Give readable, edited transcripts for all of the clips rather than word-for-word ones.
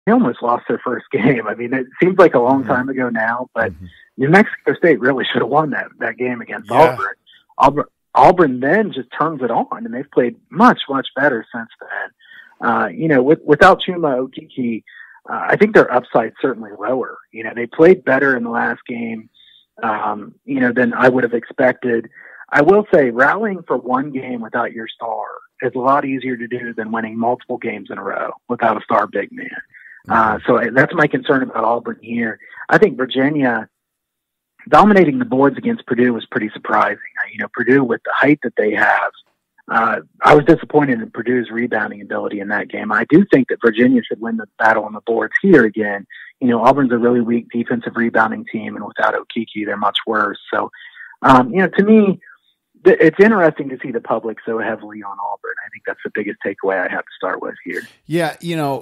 they almost lost their first game. I mean, it seems like a long time ago now, but New Mexico State really should have won that game against Auburn. Auburn then just turns it on, and they've played much, much better since then. Without Chuma Okeke, I think their upside's certainly lower. They played better in the last game, than I would have expected. I will say rallying for one game without your star is a lot easier to do than winning multiple games in a row without a star big man. So that's my concern about Auburn here. I think Virginia dominating the boards against Purdue was pretty surprising. Purdue, with the height that they have, I was disappointed in Purdue's rebounding ability in that game. I do think that Virginia should win the battle on the boards here again. Auburn's a really weak defensive rebounding team, and without Okeke, they're much worse. So, to me, it's interesting to see the public so heavily on Auburn. I think that's the biggest takeaway I have to start with here. Yeah,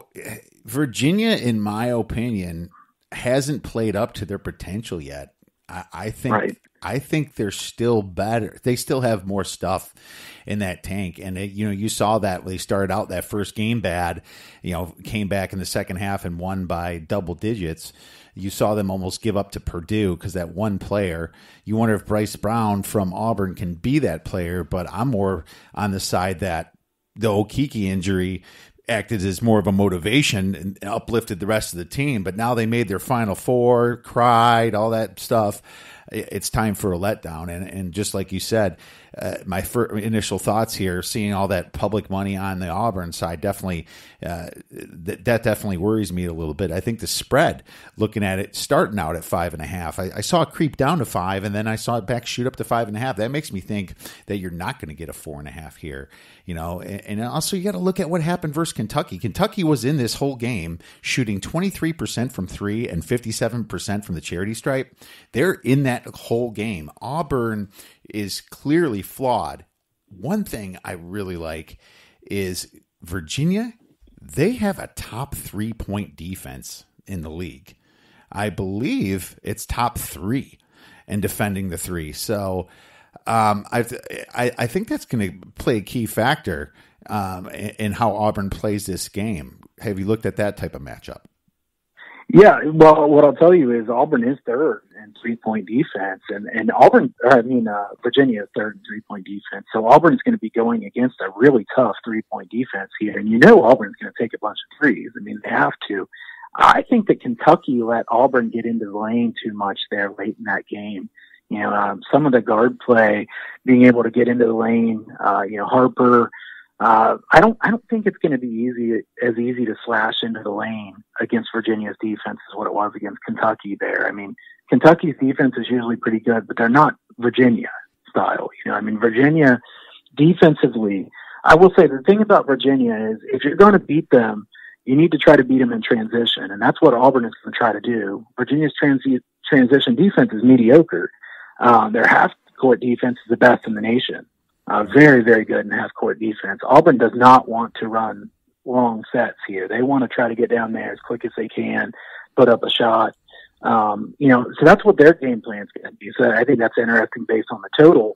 Virginia, in my opinion, hasn't played up to their potential yet. I think they're still better. They still have more stuff in that tank. And you saw that they started out that first game bad, came back in the second half and won by double digits. You saw them almost give up to Purdue because that one player. You wonder if Bryce Brown from Auburn can be that player, but I'm more on the side that the Okeke injury acted as more of a motivation and uplifted the rest of the team. But now they made their Final Four, cried, all that stuff. It's time for a letdown. And just like you said, my initial thoughts here, seeing all that public money on the Auburn side, definitely that definitely worries me a little bit. I think the spread, looking at it, starting out at 5.5, I saw it creep down to 5, and then I saw it back shoot up to 5.5. That makes me think that you're not going to get a 4.5 here. And also you got to look at what happened versus Kentucky. Kentucky was in this whole game shooting 23% from three and 57% from the charity stripe. They're in that whole game. Auburn is clearly flawed. One thing I really like is Virginia. They have a top 3-point defense in the league. I believe it's top 3 in defending the three. So I think that's going to play a key factor in how Auburn plays this game. Have you looked at that type of matchup? Yeah, well, what I'll tell you is Auburn is third in 3-point defense, and Virginia is third in 3-point defense. So Auburn's going to be going against a really tough 3-point defense here, and Auburn's going to take a bunch of threes. I mean, they have to. I think that Kentucky let Auburn get into the lane too much there late in that game. Some of the guard play, being able to get into the lane, Harper. I don't think it's going to be as easy to slash into the lane against Virginia's defense as what it was against Kentucky there. I mean, Kentucky's defense is usually pretty good, but they're not Virginia style. Virginia defensively, I will say the thing about Virginia is if you're going to beat them, you need to try to beat them in transition. And that's what Auburn is going to try to do. Virginia's transition defense is mediocre. Their half-court defense is the best in the nation. Very, very good in half-court defense. Auburn does not want to run long sets here. They want to try to get down there as quick as they can, put up a shot. So that's what their game plan is going to be. So I think that's interesting based on the total.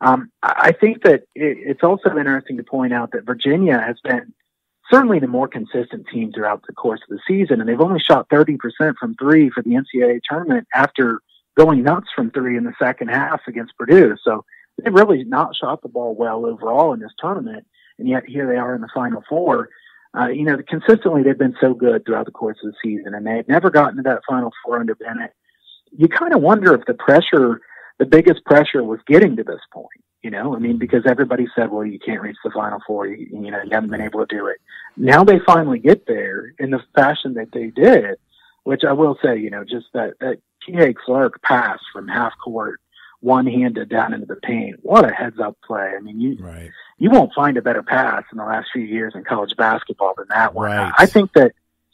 I think that it's also interesting to point out that Virginia has been certainly the more consistent team throughout the course of the season, and they've only shot 30% from three for the NCAA tournament after going nuts from three in the second half against Purdue. So they've really not shot the ball well overall in this tournament, and yet here they are in the Final Four. Consistently they've been so good throughout the course of the season, and they've never gotten to that Final Four under Bennett. You kind of wonder if the biggest pressure was getting to this point, because everybody said, well, you can't reach the Final Four, you haven't been able to do it. Now they finally get there in the fashion that they did, which I will say, just that Kihei Clark pass from half court, one-handed down into the paint. What a heads-up play. I mean, you won't find a better pass in the last few years in college basketball than that one. Right. I think that,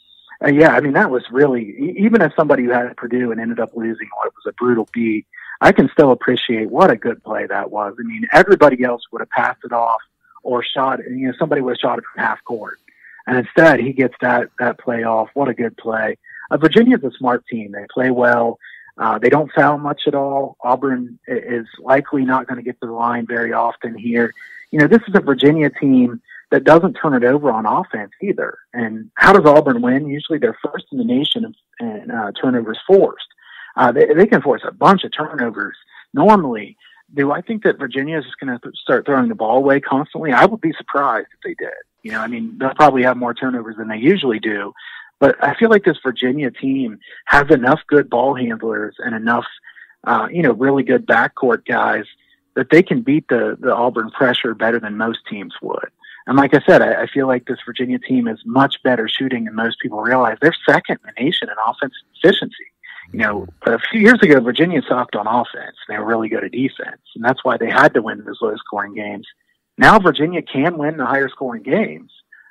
that was really, even as somebody who had Purdue and ended up losing what was a brutal beat, I can still appreciate what a good play that was. I mean, everybody else would have passed it off or shot it. Somebody would have shot it from half court. And instead, he gets that play off. What a good play. Virginia's a smart team. They play well. They don't foul much at all. Auburn is likely not going to get to the line very often here. This is a Virginia team that doesn't turn it over on offense either. And how does Auburn win? Usually they're first in the nation in turnovers forced. They can force a bunch of turnovers normally. Do I think that Virginia is just going to start throwing the ball away constantly? I would be surprised if they did. You know, I mean, they'll probably have more turnovers than they usually do. But I feel like this Virginia team has enough good ball handlers and enough, really good backcourt guys that they can beat the Auburn pressure better than most teams would. And like I said, I feel like this Virginia team is much better shooting than most people realize. They're second in the nation in offensive efficiency. You know, a few years ago, Virginia sucked on offense. They were really good at defense, and that's why they had to win those low-scoring games. Now Virginia can win the higher-scoring games.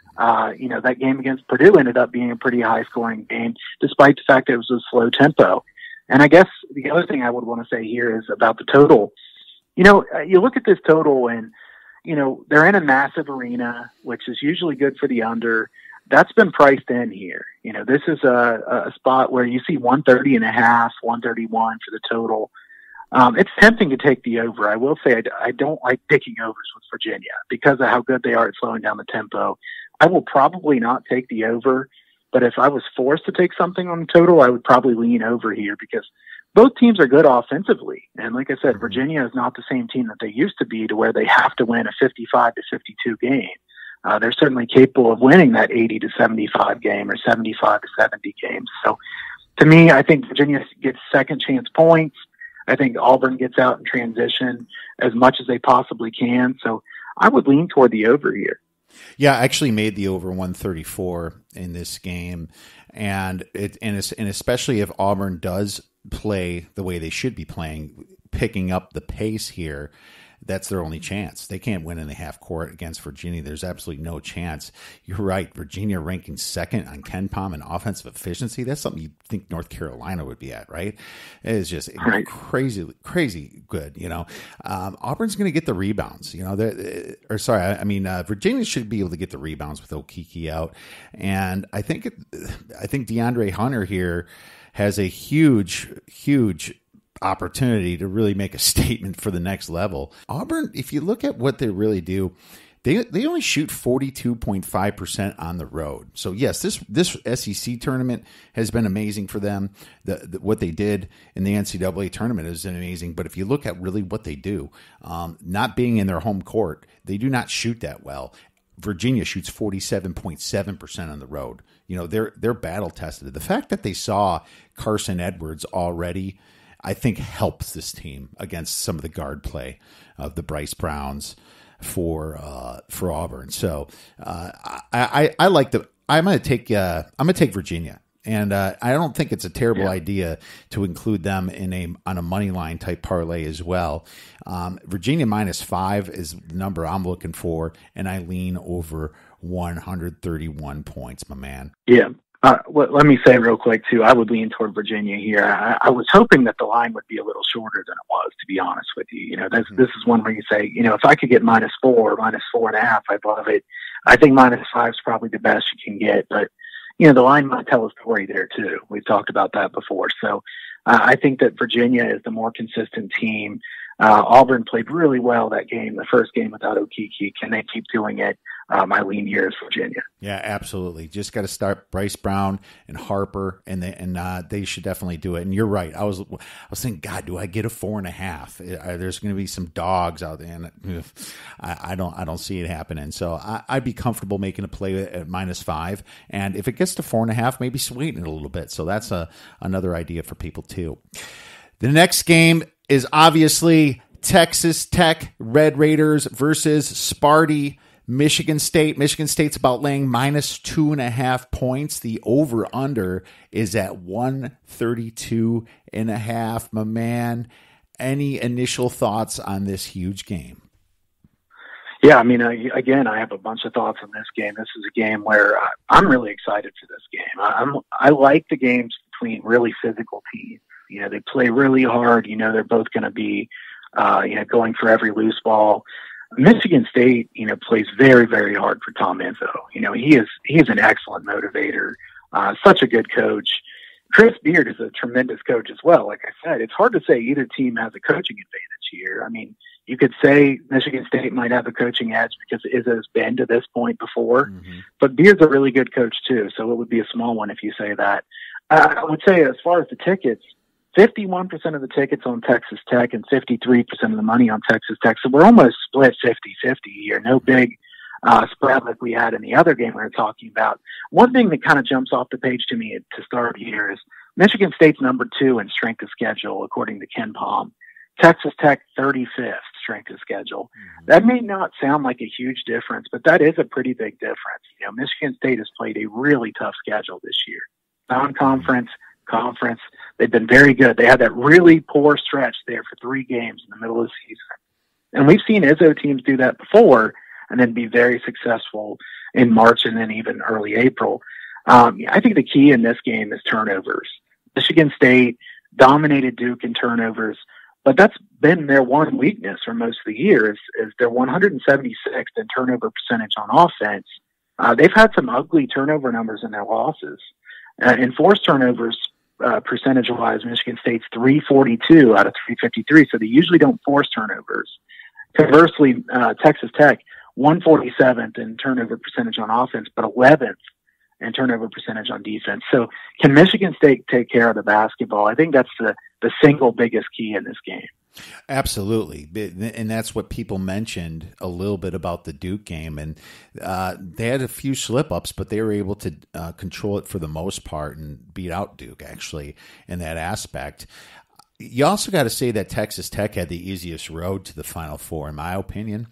That game against Purdue ended up being a pretty high-scoring game, despite the fact that it was a slow tempo. And I guess the other thing I would want to say here is about the total. You know, you look at this total, and, they're in a massive arena, which is usually good for the under. That's been priced in here. This is a spot where you see 130.5, 131 for the total. It's tempting to take the over. I will say I don't like picking overs with Virginia because of how good they are at slowing down the tempo. I will probably not take the over, but if I was forced to take something on the total, I would probably lean over here because both teams are good offensively. And like I said, Virginia is not the same team that they used to be, to where they have to win a 55-52 game. They're certainly capable of winning that 80-75 game or 75-70 game. So to me, I think Virginia gets second chance points. I think Auburn gets out in transition as much as they possibly can. So I would lean toward the over here. Yeah, I actually made the over 134 in this game. And especially if Auburn does play the way they should be playing, picking up the pace here, that's their only chance. They can't win in the half court against Virginia. There's absolutely no chance. You're right. Virginia ranking second on KenPom in offensive efficiency. That's something you'd think North Carolina would be at, right? It is just crazy good. Auburn's going to get the rebounds. Virginia should be able to get the rebounds with Okeke out, and I think DeAndre Hunter here has a huge opportunity to really make a statement for the next level. Auburn, if you look at what they really do, they only shoot 42.5% on the road. So yes, this SEC tournament has been amazing for them. What they did in the NCAA tournament is amazing. But if you look at really what they do, not being in their home court, they do not shoot that well. Virginia shoots 47.7% on the road. They're battle tested. The fact that they saw Carson Edwards already, I think, helps this team against some of the guard play of the Bryce Browns for Auburn. So I like I'm going to take Virginia, and I don't think it's a terrible idea to include them on a money line type parlay as well. Virginia -5 is the number I'm looking for, and I lean over 131 points, my man. Yeah. Let me say real quick, too, I would lean toward Virginia here. I was hoping that the line would be a little shorter than it was, to be honest with you. This is one where you say, if I could get -4, -4.5, I'd love it. I think -5 is probably the best you can get. But, the line might tell a story there, too. We've talked about that before. So I think that Virginia is the more consistent team. Auburn played really well that game, the first game without Okeke. Can they keep doing it? My lean here is Virginia. Yeah, absolutely. Just got to start Bryce Brown and Harper, and they should definitely do it. And you're right. I was thinking, God, do I get a 4.5? There's going to be some dogs out there, and I don't see it happening. So I'd be comfortable making a play at -5, and if it gets to 4.5, maybe sweeten it a little bit. So that's another idea for people too. The next game is obviously Texas Tech Red Raiders versus Sparty Michigan State. Michigan State's about laying -2.5 points. The over-under is at 132.5. My man, any initial thoughts on this huge game? Yeah, I have a bunch of thoughts on this game. This is a game where I'm really excited for this game. I like the games between really physical teams. They play really hard. They're both going to be, going for every loose ball. Michigan State, plays very, very hard for Tom Izzo. He is an excellent motivator, such a good coach. Chris Beard is a tremendous coach as well. Like I said, it's hard to say either team has a coaching advantage here. You could say Michigan State might have a coaching edge because Izzo's been to this point before, but Beard's a really good coach too, so it would be a small one if you say that. I would say as far as the tickets, 51% of the tickets on Texas Tech and 53% of the money on Texas Tech. So we're almost split 50-50 here. No big spread like we had in the other game we were talking about. One thing that kind of jumps off the page to me to start here is Michigan State's number 2 in strength of schedule, according to Ken Palm. Texas Tech 35th strength of schedule. That may not sound like a huge difference, but that is a pretty big difference. You know, Michigan State has played a really tough schedule this year. Non-conference, conference. They've been very good. They had that really poor stretch there for 3 games in the middle of the season. And we've seen Izzo teams do that before and then be very successful in March and then even early April. I think the key in this game is turnovers. Michigan State dominated Duke in turnovers, but that's been their one weakness for most of the year is they're 176th in turnover percentage on offense. They've had some ugly turnover numbers in their losses. In forced turnovers, percentage-wise, Michigan State's 342 out of 353, so they usually don't force turnovers. Conversely, Texas Tech, 147th in turnover percentage on offense, but 11th in turnover percentage on defense. So can Michigan State take care of the basketball? I think that's the single biggest key in this game. Absolutely. And that's what people mentioned a little bit about the Duke game. And they had a few slip-ups, but they were able to control it for the most part and beat out Duke, actually, in that aspect. You also got to say that Texas Tech had the easiest road to the Final Four, in my opinion.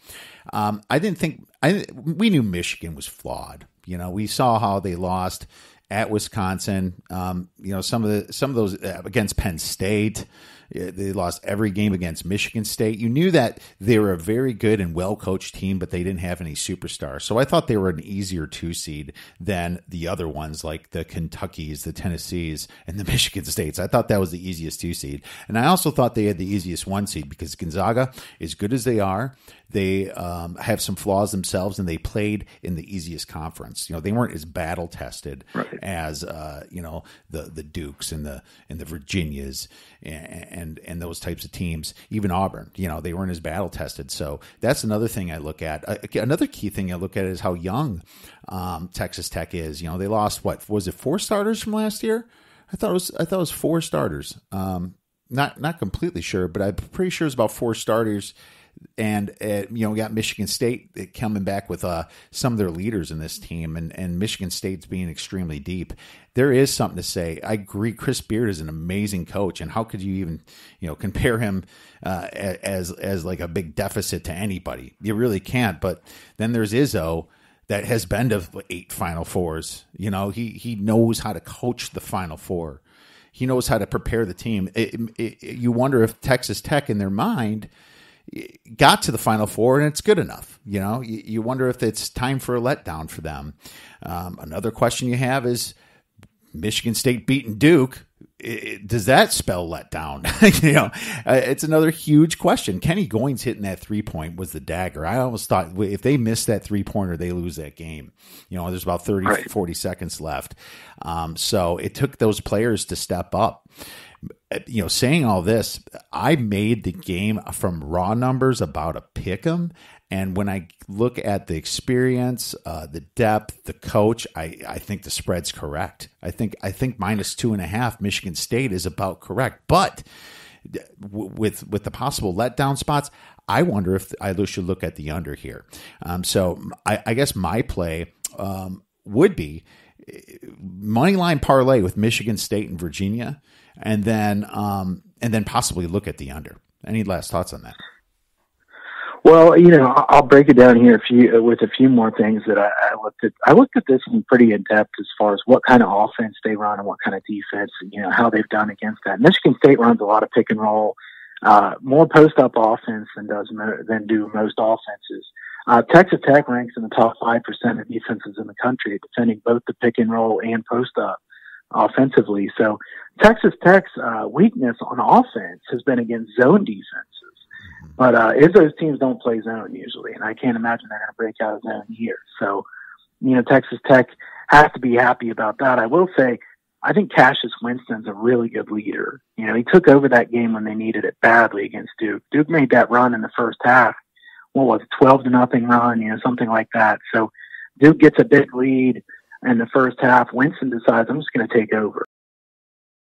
We knew Michigan was flawed. You know, we saw how they lost at Wisconsin. Some of those against Penn State. They lost every game against Michigan State. You knew that they were a very good and well-coached team, but they didn't have any superstars. So I thought they were an easier 2 seed than the other ones like the Kentuckys, the Tennessees, and the Michigan States. I thought that was the easiest 2 seed. And I also thought they had the easiest 1 seed because Gonzaga, as good as they are, they have some flaws themselves, and they played in the easiest conference. You know, they weren't as battle tested as the Dukes and the Virginias and those types of teams. Even Auburn, you know, they weren't as battle tested. So that's another thing I look at. Another key thing I look at is how young Texas Tech is. You know, they lost what was it 4 starters from last year? I thought it was 4 starters. Not completely sure, but I'm pretty sure it's about 4 starters. And, we got Michigan State coming back with some of their leaders in this team, and Michigan State's being extremely deep. There is something to say. I agree. Chris Beard is an amazing coach, and how could you even, compare him as like a big deficit to anybody? You really can't. But then there's Izzo that has been to 8 Final Fours. You know, he knows how to coach the Final Four. He knows how to prepare the team. You wonder if Texas Tech, in their mind, got to the Final Four and it's good enough. You know, you wonder if it's time for a letdown for them. Another question you have is Michigan State beating Duke. Does that spell letdown? It's another huge question. Kenny Goins hitting that 3-point was the dagger. I almost thought if they miss that 3-pointer, they lose that game. There's about 30, 40 seconds left. So it took those players to step up. Saying all this, I made the game from raw numbers about a pick 'em. And when I look at the experience, the depth, the coach, I think the spread's correct. I think -2.5 Michigan State is about correct. But with the possible letdown spots, I wonder if I should look at the under here. So I guess my play would be moneyline parlay with Michigan State and Virginia, and then possibly look at the under. Any last thoughts on that? Well, I'll break it down here with a few more things that I looked at. I looked at this in pretty in depth as far as what kind of offense they run and what kind of defense, and how they've done against that. Michigan State runs a lot of pick and roll, more post up offense than do most offenses. Texas Tech ranks in the top 5% of defenses in the country, defending both the pick and roll and post up offensively. So Texas Tech's weakness on offense has been against zone defenses. But Izzo's teams don't play zone usually, and I can't imagine they're going to break out of zone here. So, Texas Tech has to be happy about that. I will say I think Cassius Winston's a really good leader. You know, he took over that game when they needed it badly against Duke. Duke made that run in the first half. What was it, 12-0 run, you know, something like that. So Duke gets a big lead in the first half. Winston decides, I'm just going to take over.